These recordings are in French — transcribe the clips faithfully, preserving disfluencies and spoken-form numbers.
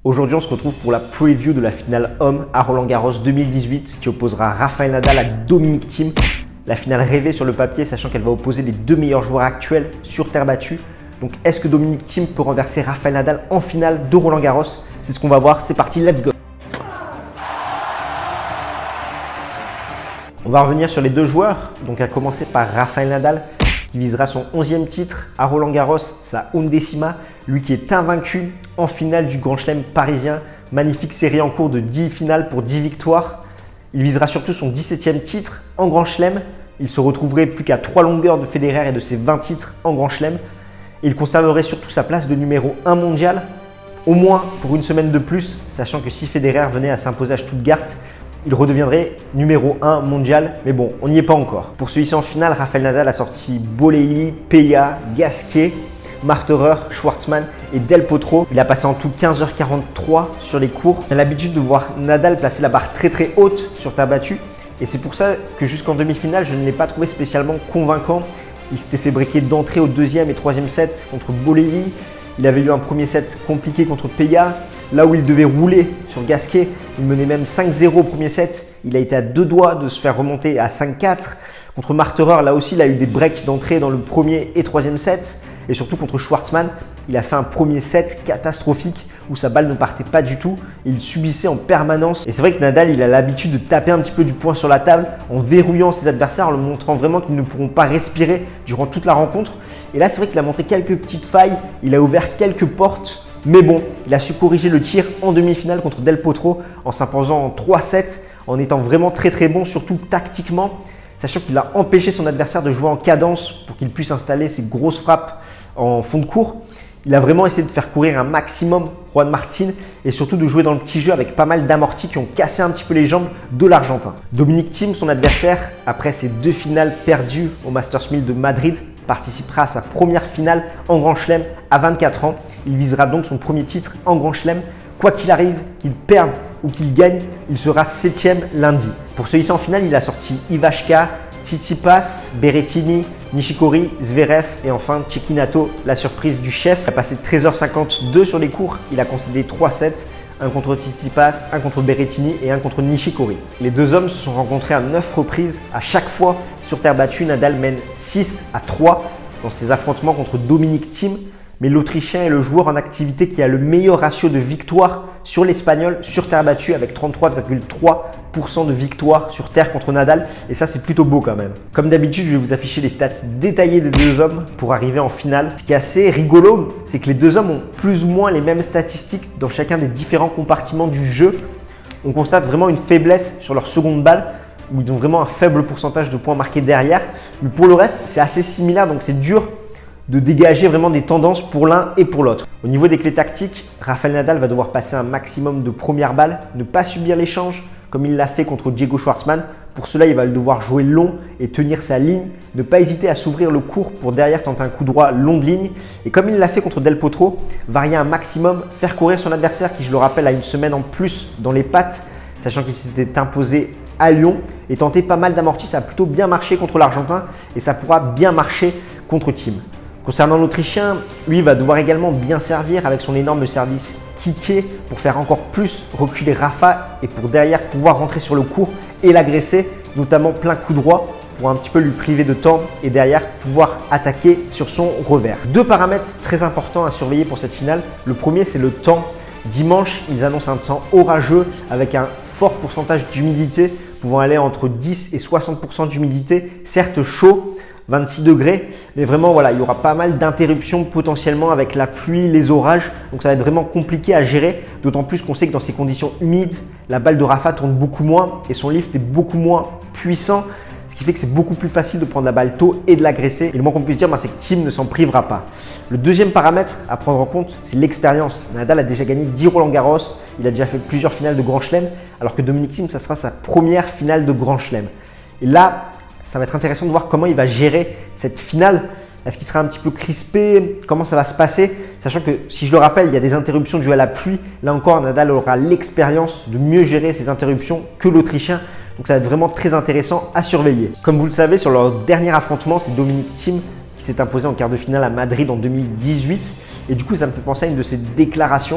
Aujourd'hui, on se retrouve pour la preview de la finale homme à Roland-Garros deux mille dix-huit qui opposera Rafael Nadal à Dominic Thiem. La finale rêvée sur le papier, sachant qu'elle va opposer les deux meilleurs joueurs actuels sur terre battue. Donc, est-ce que Dominic Thiem peut renverser Rafael Nadal en finale de Roland-Garros? C'est ce qu'on va voir. C'est parti, let's go! On va revenir sur les deux joueurs. Donc, à commencer par Rafael Nadal, qui visera son onzième titre à Roland-Garros, sa undécima, lui qui est invaincu en finale du Grand Chelem parisien. Magnifique série en cours de dix finales pour dix victoires. Il visera surtout son dix-septième titre en Grand Chelem. Il se retrouverait plus qu'à trois longueurs de Federer et de ses vingt titres en Grand Chelem. Et il conserverait surtout sa place de numéro un mondial, au moins pour une semaine de plus, sachant que si Federer venait à s'imposer à Stuttgart, il redeviendrait numéro un mondial, mais bon, on n'y est pas encore. Pour celui-ci en finale, Rafael Nadal a sorti Bolelli, Peya, Gasquet, Marterer, Schwartzmann et Del Potro. Il a passé en tout quinze heures quarante-trois sur les cours. On a l'habitude de voir Nadal placer la barre très très haute sur terre battue et c'est pour ça que jusqu'en demi-finale, je ne l'ai pas trouvé spécialement convaincant. Il s'était fait briquer d'entrée au deuxième et troisième set contre Bolelli. Il avait eu un premier set compliqué contre Peya. Là où il devait rouler sur Gasquet, il menait même cinq zéro au premier set. Il a été à deux doigts de se faire remonter à cinq quatre. Contre Marterer, là aussi, il a eu des breaks d'entrée dans le premier et troisième set. Et surtout contre Schwartzmann, il a fait un premier set catastrophique où sa balle ne partait pas du tout. Il subissait en permanence. Et c'est vrai que Nadal, il a l'habitude de taper un petit peu du poing sur la table en verrouillant ses adversaires, en leur montrant vraiment qu'ils ne pourront pas respirer durant toute la rencontre. Et là, c'est vrai qu'il a montré quelques petites failles. Il a ouvert quelques portes. Mais bon, il a su corriger le tir en demi-finale contre Del Potro en s'imposant en trois sept, en étant vraiment très très bon, surtout tactiquement, sachant qu'il a empêché son adversaire de jouer en cadence pour qu'il puisse installer ses grosses frappes en fond de court. Il a vraiment essayé de faire courir un maximum Juan Martín et surtout de jouer dans le petit jeu avec pas mal d'amortis qui ont cassé un petit peu les jambes de l'Argentin. Dominic Thiem, son adversaire, après ses deux finales perdues au Masters mille de Madrid, participera à sa première finale en Grand Chelem à vingt-quatre ans. Il visera donc son premier titre en Grand Chelem. Quoi qu'il arrive, qu'il perde ou qu'il gagne, il sera septième lundi. Pour celui-ci en finale, il a sorti Ivashka, Tsitsipas, Berrettini, Nishikori, Zverev et enfin Cecchinato, la surprise du chef. Il a passé treize heures cinquante-deux sur les cours, il a concédé trois sets, un contre Tsitsipas, un contre Berrettini et un contre Nishikori. Les deux hommes se sont rencontrés à neuf reprises. À chaque fois sur terre battue, Nadal mène six à trois dans ses affrontements contre Dominic Thiem. Mais l'Autrichien est le joueur en activité qui a le meilleur ratio de victoire sur l'Espagnol sur terre battue avec trente-trois virgule trois pour cent de victoire sur terre contre Nadal. Et ça, c'est plutôt beau quand même. Comme d'habitude, je vais vous afficher les stats détaillées des deux hommes pour arriver en finale. Ce qui est assez rigolo, c'est que les deux hommes ont plus ou moins les mêmes statistiques dans chacun des différents compartiments du jeu. On constate vraiment une faiblesse sur leur seconde balle, où ils ont vraiment un faible pourcentage de points marqués derrière. Mais pour le reste, c'est assez similaire, donc c'est dur de dégager vraiment des tendances pour l'un et pour l'autre. Au niveau des clés tactiques, Rafael Nadal va devoir passer un maximum de premières balles, ne pas subir l'échange comme il l'a fait contre Diego Schwartzmann. Pour cela, il va devoir jouer long et tenir sa ligne, ne pas hésiter à s'ouvrir le court pour derrière tenter un coup droit longue ligne. Et comme il l'a fait contre Del Potro, varier un maximum, faire courir son adversaire qui, je le rappelle, a une semaine en plus dans les pattes, sachant qu'il s'était imposé à Lyon et tenter pas mal d'amortis. Ça a plutôt bien marché contre l'Argentin et ça pourra bien marcher contre Thiem. Concernant l'Autrichien, lui va devoir également bien servir avec son énorme service kické pour faire encore plus reculer Rafa et pour derrière pouvoir rentrer sur le court et l'agresser, notamment plein coup droit pour un petit peu lui priver de temps et derrière pouvoir attaquer sur son revers. Deux paramètres très importants à surveiller pour cette finale. Le premier, c'est le temps. Dimanche, ils annoncent un temps orageux avec un fort pourcentage d'humidité pouvant aller entre dix et soixante pour cent d'humidité, certes chaud, vingt-six degrés, mais vraiment voilà, il y aura pas mal d'interruptions potentiellement avec la pluie, les orages, donc ça va être vraiment compliqué à gérer, d'autant plus qu'on sait que dans ces conditions humides, la balle de Rafa tourne beaucoup moins et son lift est beaucoup moins puissant, ce qui fait que c'est beaucoup plus facile de prendre la balle tôt et de l'agresser. Et le moins qu'on puisse dire, ben, c'est que Thiem ne s'en privera pas. Le deuxième paramètre à prendre en compte, c'est l'expérience. Nadal a déjà gagné dix Roland-Garros, il a déjà fait plusieurs finales de Grand Chelem, alors que Dominic Thiem, ça sera sa première finale de Grand Chelem. Et là, ça va être intéressant de voir comment il va gérer cette finale. Est-ce qu'il sera un petit peu crispé? Comment ça va se passer? Sachant que, si je le rappelle, il y a des interruptions dues à la pluie. Là encore, Nadal aura l'expérience de mieux gérer ces interruptions que l'Autrichien. Donc ça va être vraiment très intéressant à surveiller. Comme vous le savez, sur leur dernier affrontement, c'est Dominic Thiem qui qui s'est imposé en quart de finale à Madrid en deux mille dix-huit. Et du coup, ça me fait penser à une de ses déclarations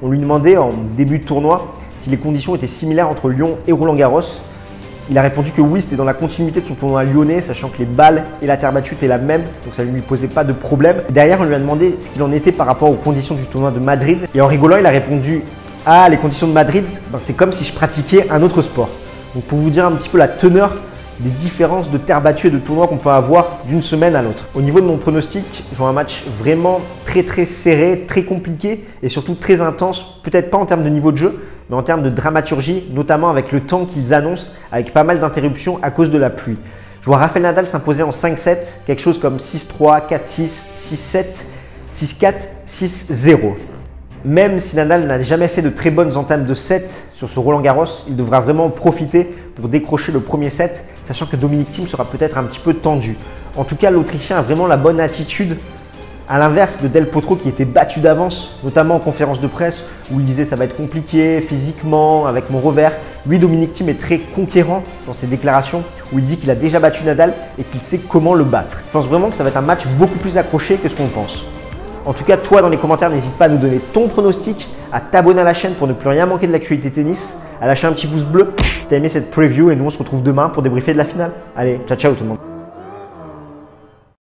On lui demandait en début de tournoi si les conditions étaient similaires entre Lyon et Roland-Garros. Il a répondu que oui, c'était dans la continuité de son tournoi lyonnais, sachant que les balles et la terre battue étaient la même, donc ça ne lui posait pas de problème. Derrière, on lui a demandé ce qu'il en était par rapport aux conditions du tournoi de Madrid. Et en rigolant, il a répondu « Ah, les conditions de Madrid, ben, c'est comme si je pratiquais un autre sport ». Donc pour vous dire un petit peu la teneur des différences de terre battue et de tournoi qu'on peut avoir d'une semaine à l'autre. Au niveau de mon pronostic, je vois un match vraiment très très serré, très compliqué et surtout très intense, peut-être pas en termes de niveau de jeu, mais en termes de dramaturgie, notamment avec le temps qu'ils annoncent, avec pas mal d'interruptions à cause de la pluie. Je vois Rafael Nadal s'imposer en cinq sept, quelque chose comme six trois, quatre six, six sept, six quatre, six zéro. Même si Nadal n'a jamais fait de très bonnes entames de set sur ce Roland-Garros, il devra vraiment en profiter pour décrocher le premier set, sachant que Dominic Thiem sera peut-être un petit peu tendu. En tout cas, l'Autrichien a vraiment la bonne attitude, à l'inverse de Del Potro qui était battu d'avance, notamment en conférence de presse où il disait ça va être compliqué physiquement avec mon revers. Lui, Dominic Thiem est très conquérant dans ses déclarations où il dit qu'il a déjà battu Nadal et qu'il sait comment le battre. Je pense vraiment que ça va être un match beaucoup plus accroché que ce qu'on pense. En tout cas, toi dans les commentaires, n'hésite pas à nous donner ton pronostic, à t'abonner à la chaîne pour ne plus rien manquer de l'actualité tennis, à lâcher un petit pouce bleu si tu as aimé cette preview et nous on se retrouve demain pour débriefer de la finale. Allez, ciao ciao tout le monde.